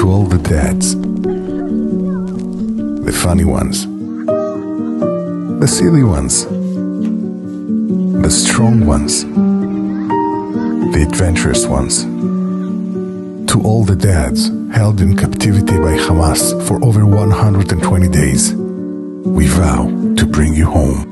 all the dads, the funny ones, the silly ones, the strong ones, the adventurous ones. To all the dads held in captivity by Hamas for over 120 days, we vow to bring you home.